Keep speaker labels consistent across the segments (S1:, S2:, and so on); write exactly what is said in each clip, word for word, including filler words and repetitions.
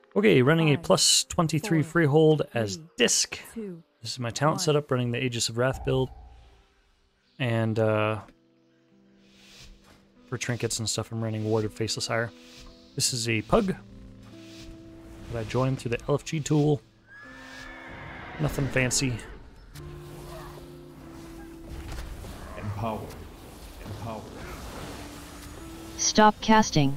S1: Okay, running a
S2: Five,
S1: plus twenty-three
S2: four,
S1: freehold as
S2: three,
S1: Disc.
S2: two,
S1: This is my talent
S2: one.
S1: setup, running the Aegis of Wrath build. And uh, for trinkets and stuff, I'm running Ward of Faceless Ire. This is a pug that I joined through the L F G tool. Nothing fancy.
S3: Empower. Empower.
S4: Stop casting.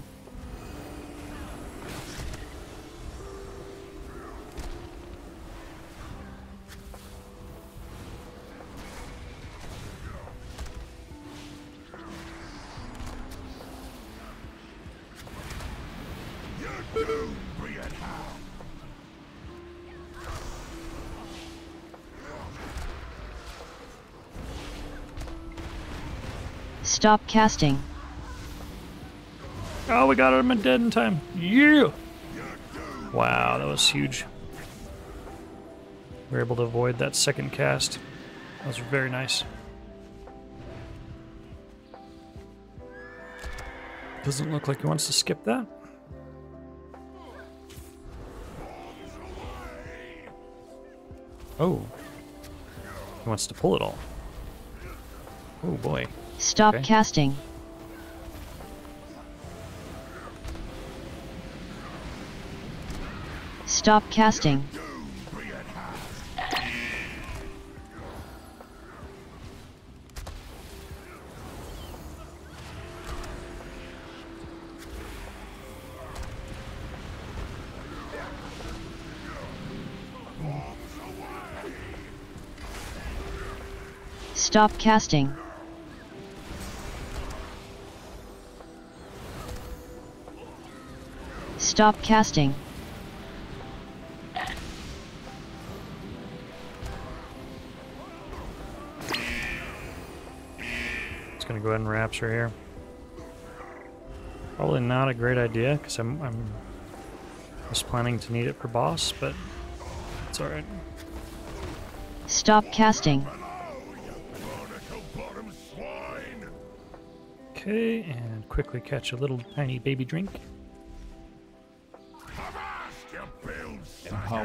S4: Stop casting.
S1: Oh, we got him dead in time. Yeah! Wow, that was huge. We were able to avoid that second cast. That was very nice. Doesn't look like he wants to skip that. Oh. He wants to pull it all. Oh boy.
S4: Stop
S1: Okay.
S4: casting. Stop casting. Stop casting. Stop casting.
S1: Just gonna go ahead and rapture here. Probably not a great idea because I'm I'm just planning to need it for boss, but it's all right.
S4: Stop casting.
S1: Okay, and quickly catch a little tiny baby drink.
S3: Empower.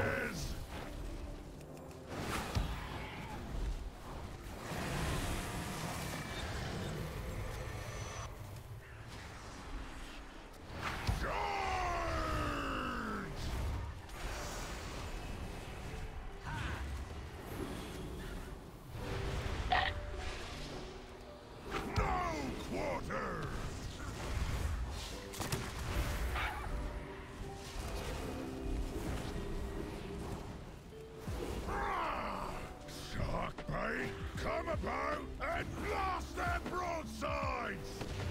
S5: Sharkbait, come about and blast their broadsides!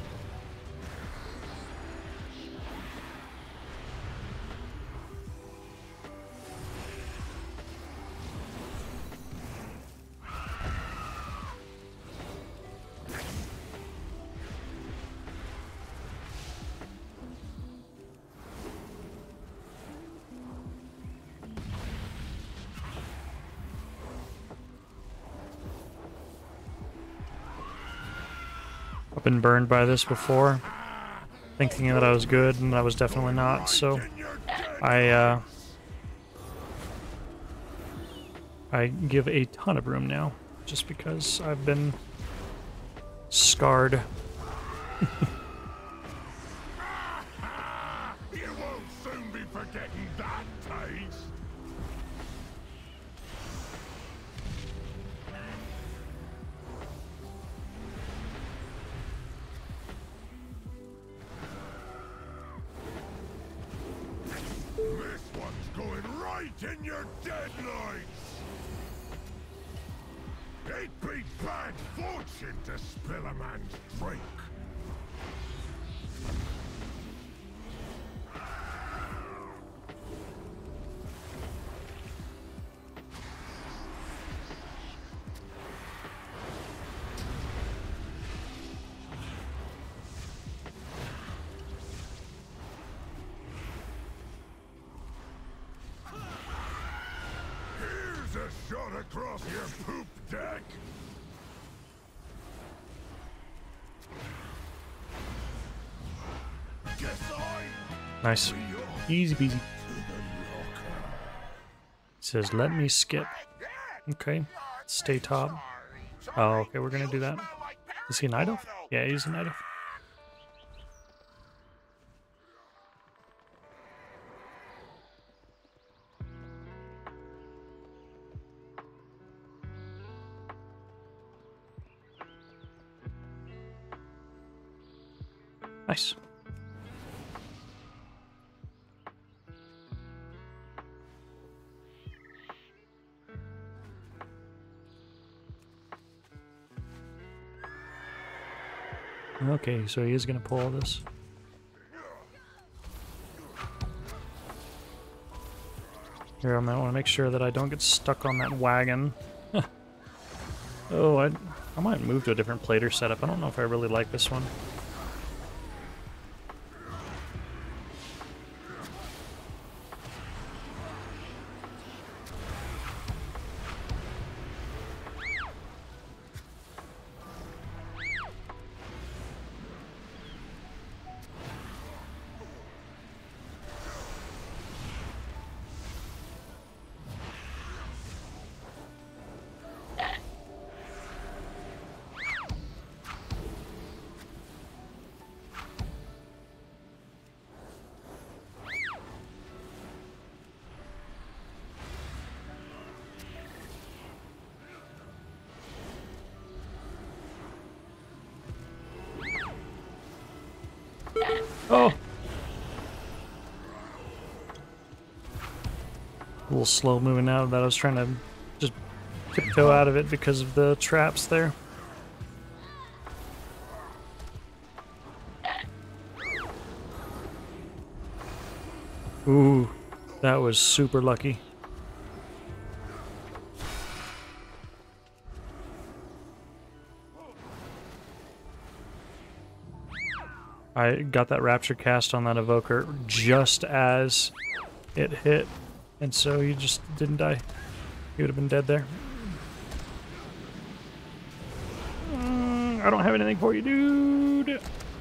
S1: I've been burned by this before, thinking that I was good, and I was definitely not, so I, uh, I give a ton of room now, just because I've been scarred.
S5: You won't soon be forgetting that taste! This one's going right in your deadlights! It'd be bad fortune to spill a man's drink. Here's a shot across your poop deck. Guess I
S1: Nice. Easy peasy.
S5: to the
S1: says, let me skip. Okay, stay top. Oh, okay, we're gonna do that. Is he a Night Elf? Yeah, he's a Night Elf. Nice. Okay, so he is going to pull this. Here, I might want to make sure that I don't get stuck on that wagon. Oh, I, I might move to a different plater setup. I don't know if I really like this one. Oh! A little slow moving out of that. I was trying to just tiptoe out of it because of the traps there. Ooh, that was super lucky. I got that Rapture cast on that Evoker just as it hit, and so he just didn't die. He would have been dead there. Mm, I don't have anything for you, dude.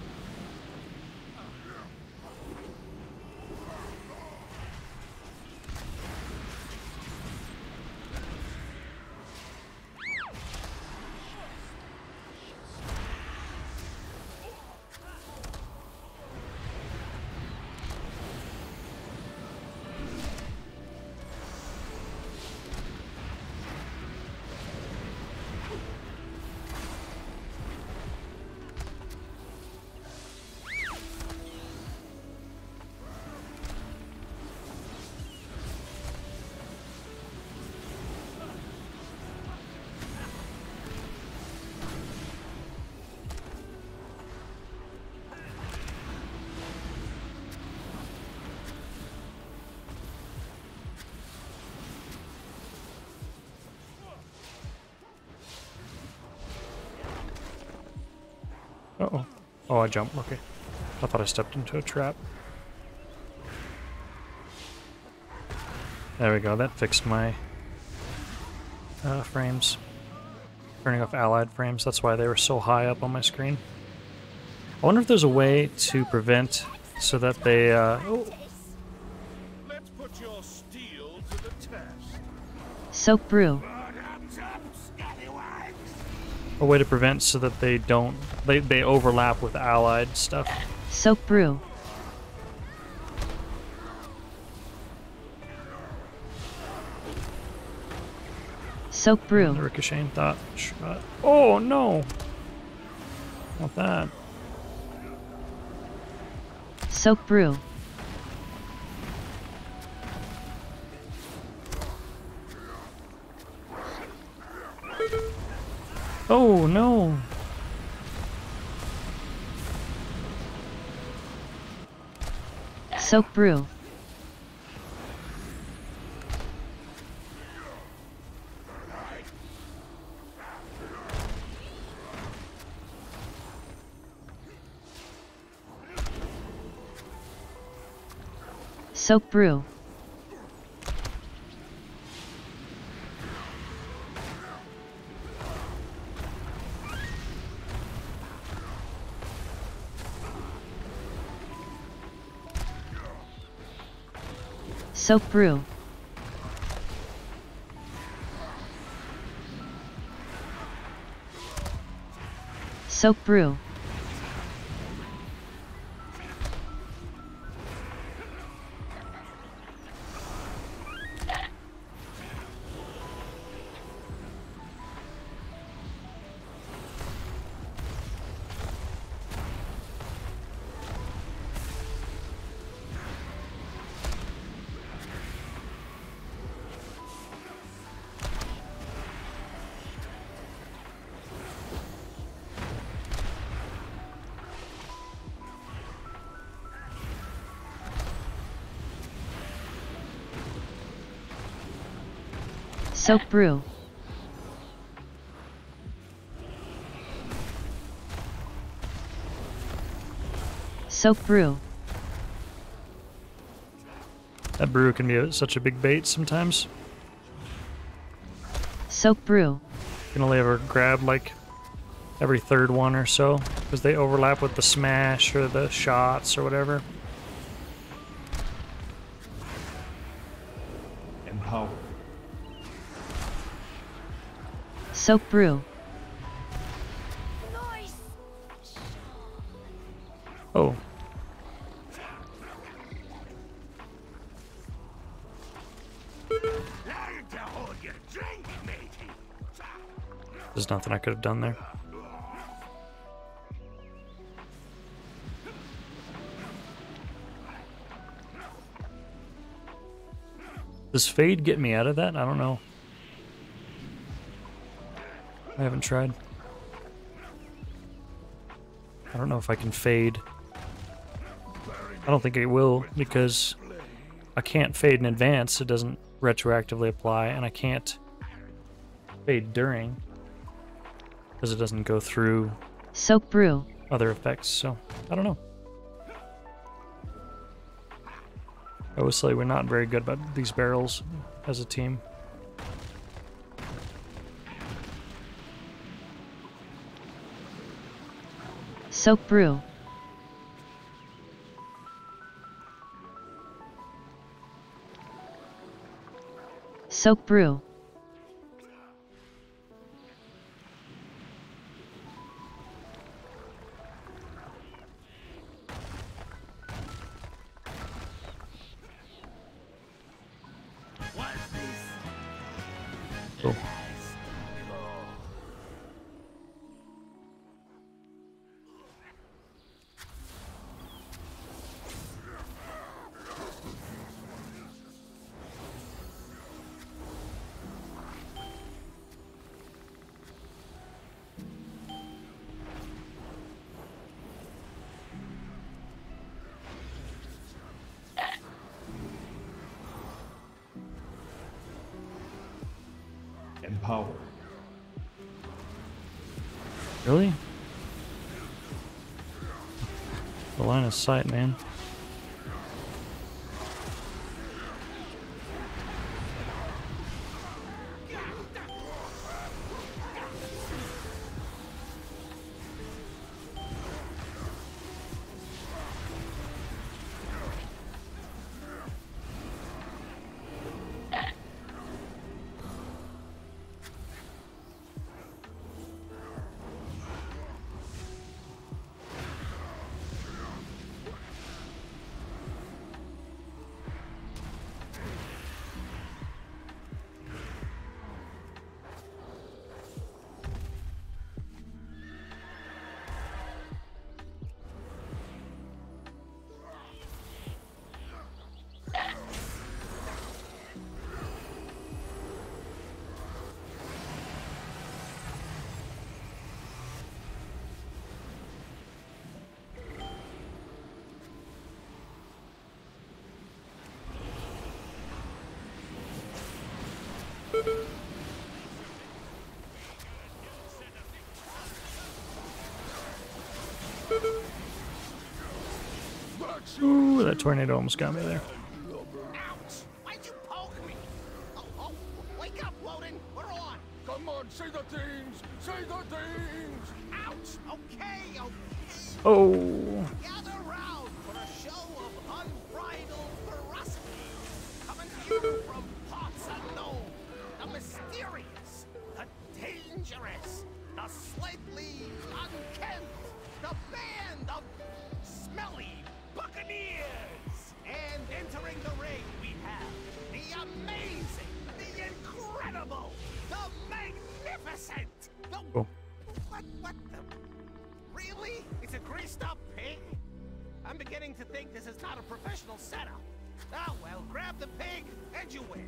S1: Uh-oh. Oh, I jumped. Okay. I thought I stepped into a trap. There we go. That fixed my uh, frames. Turning off allied frames. That's why they were so high up on my screen. I wonder if there's a way to prevent so that they... Uh, oh.
S5: Let's put your steel to the test.
S4: Soak brew.
S1: A way to prevent so that they don't... They, they overlap with allied stuff.
S4: Soak brew. Soak
S1: The
S4: brew.
S1: ricocheting thought shot. Oh no! Not that.
S4: Soak brew.
S1: Oh no!
S4: Soak brew. Soak brew. Soak brew. Soak brew. Soak brew. Soak brew.
S1: That brew can be a, such a big bait sometimes.
S4: Soak brew.
S1: You can only ever grab like every third one or so because they overlap with the smash or the shots or whatever.
S3: Empower.
S4: Soak brew.
S1: Oh. There's nothing I could have done there. Does Fade get me out of that? I don't know. I haven't tried. I don't know if I can Fade. I don't think it will because I can't Fade in advance. It doesn't retroactively apply, and I can't Fade during because it doesn't go through
S4: Soak brew.
S1: other effects. So I don't know. I would say we're not very good about these barrels as a team.
S4: Soak brew. Soak brew.
S1: Cool.
S3: Empower.
S1: Really? The line of sight, man. Ooh, that tornado almost got me there.
S2: Ouch! Why'd you poke me? Oh, oh, wake up, Woden! We're on!
S5: Come on, say the things! Say the things!
S2: Ouch! Okay, okay.
S1: Oh,
S2: Gather round for a show of unbridled ferocity. Coming to you from parts unknown. The mysterious, the dangerous, the slightly uncanny. up the pig, and you win.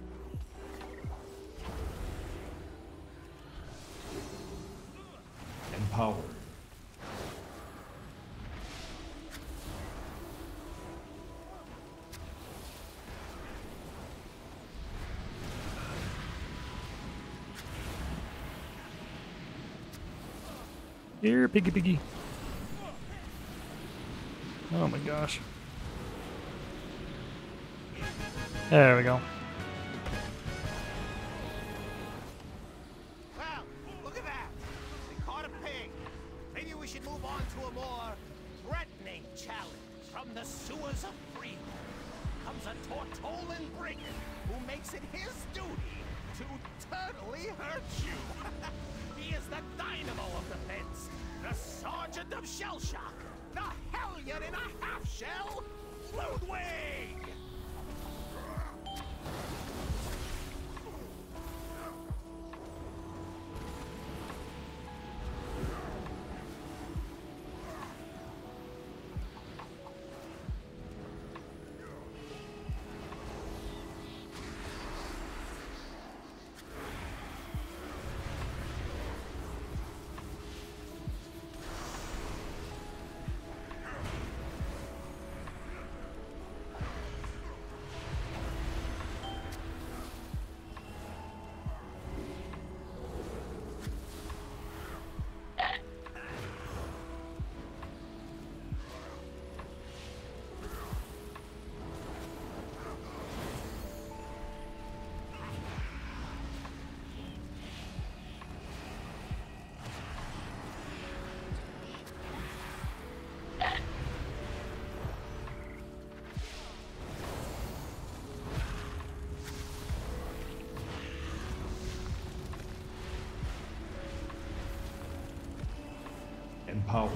S3: Empowered.
S1: Here, piggy piggy. Oh my gosh. There we go.
S2: Well, look at that. They caught a pig. Maybe we should move on to a more threatening challenge. From the sewers of freedom comes a Tortolan brigand who makes it his duty to totally hurt you. He is the dynamo of the fence, the sergeant of shell shock, the hellion in a half shell, Ludwig!
S3: Empowered.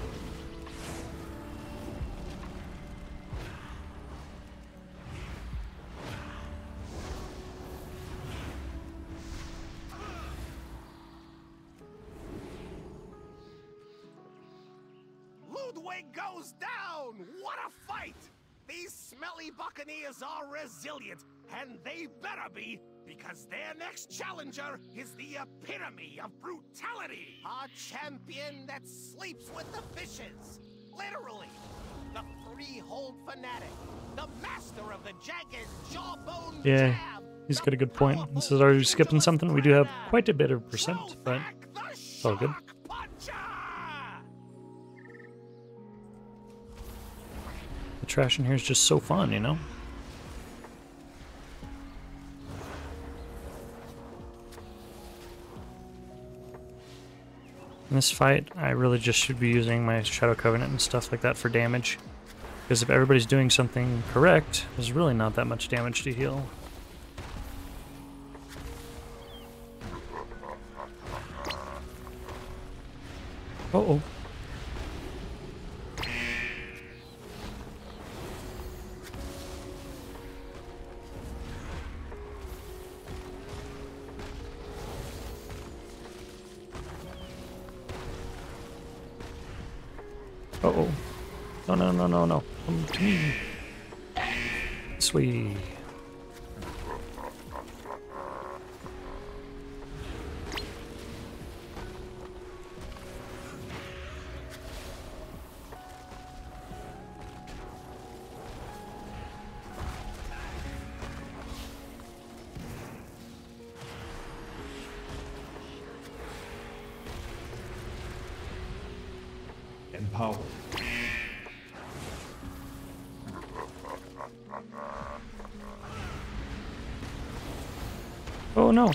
S2: Ludwig goes down! What a fight! These smelly buccaneers are resilient, and they better be, because their next challenger is the epitome of brutality! A champion that sleeps with the fishes! Literally! The freehold fanatic! The master of the jagged jawbone
S1: Yeah,
S2: jab!
S1: he's
S2: the
S1: got a good point. This is
S2: powerful
S1: already skipping
S2: pugilist
S1: something. We do have
S2: grinder!
S1: quite a bit of percent,
S2: Throw
S1: but
S2: back the
S1: it's all good.
S2: shark puncher!
S1: The trash in here is just so fun, you know? In this fight, I really just should be using my Shadow Covenant and stuff like that for damage. Because if everybody's doing something correct, there's really not that much damage to heal. Uh-oh. Uh-oh. No, no, no, no, no. Come to me. Sweet.
S3: Empowered.
S1: Oh no.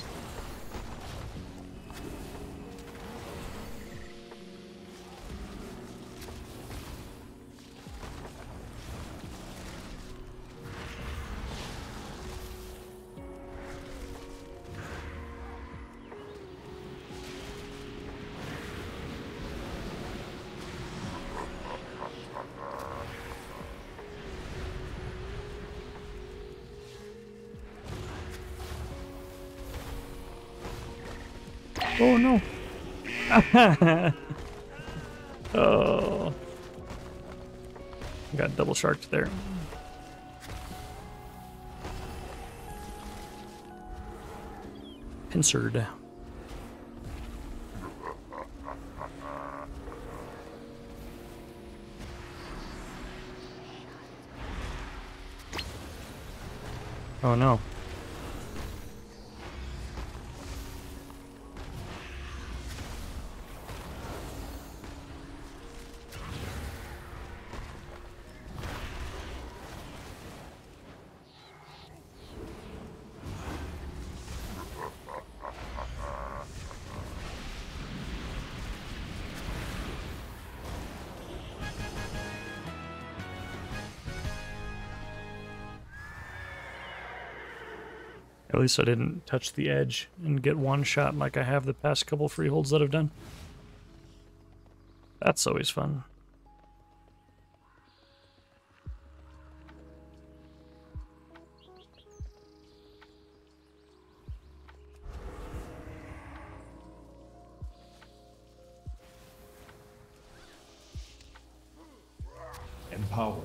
S1: Oh no. Oh. Got double sharked there. Pincered. Oh no. At least I didn't touch the edge and get one shot like I have the past couple freeholds that I've done. That's always fun.
S3: Empowered.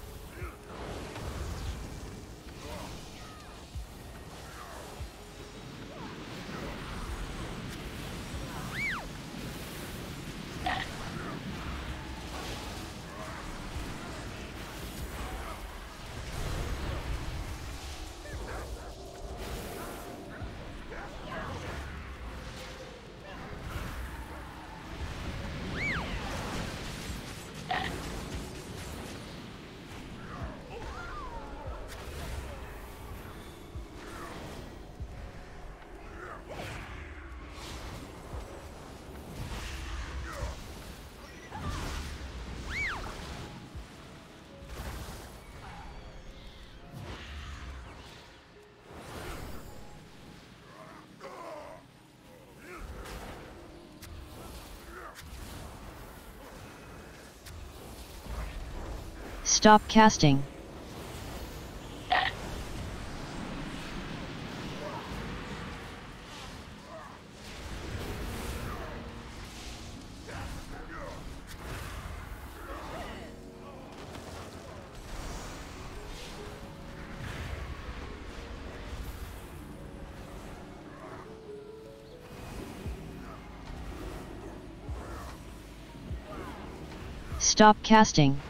S4: Stop casting. Stop casting.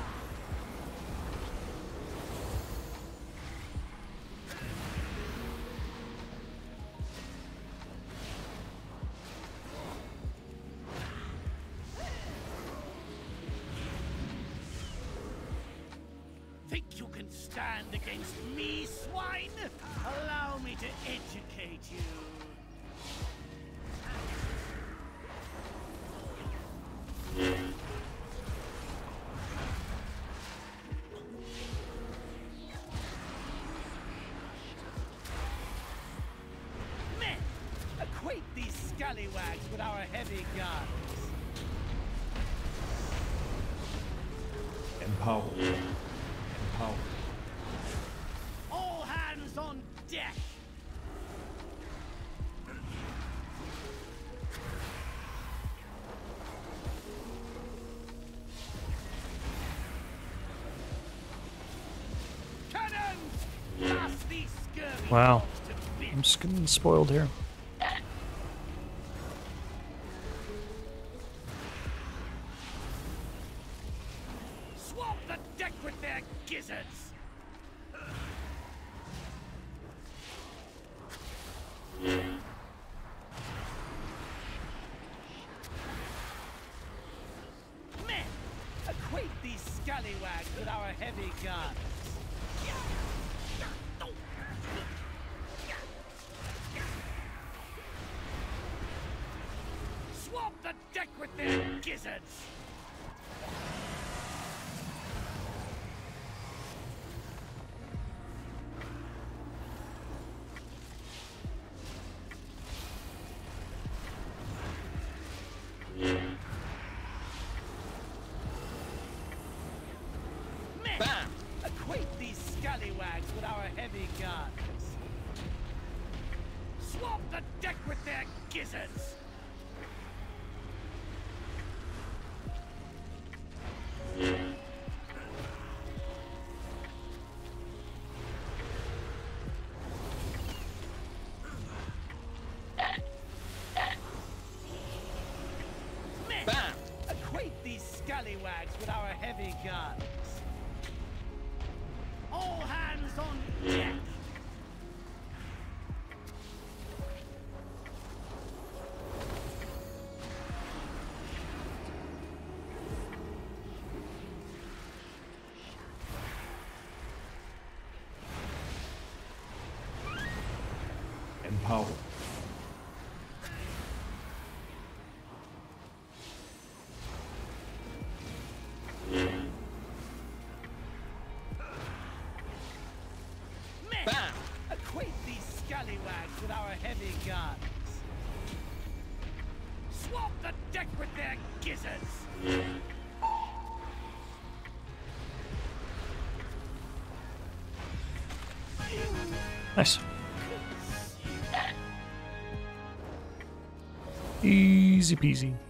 S2: Think you can stand against me, swine? Allow me to educate you. Men, equate these scallywags with our heavy guns.
S3: Empowered. Empowered.
S2: All hands on deck! Cannons! Blast these scurvy
S1: Wow.
S2: dogs to bits!
S1: I'm just getting spoiled here.
S2: Swamp the deck with their gizzards! Men, equate these scallywags with our heavy guns. Swamp the deck with their gizzards! Men, equate these scallywags with our heavy guns. Swamp the deck with their gizzards! scallywags with our heavy guns. All hands on deck.
S3: Empower.
S2: Bam! Acquaint these scallywags with our heavy guns. Swamp the deck with their gizzards.
S1: Nice. Easy peasy.